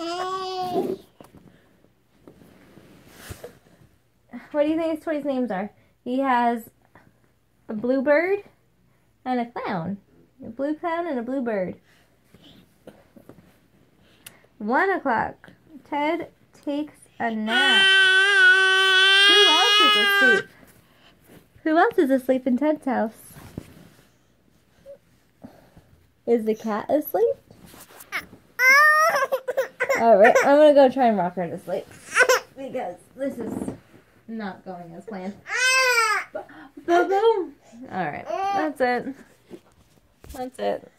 What do you think his toys' names are? He has a bluebird and a clown. A blue clown and a blue bird. 1 o'clock. Ted takes a nap. Who else is asleep? Who else is asleep in Ted's house? Is the cat asleep? Alright, I'm gonna go try and rock her to sleep. Because this is not going as planned. Boom! Alright, that's it. That's it.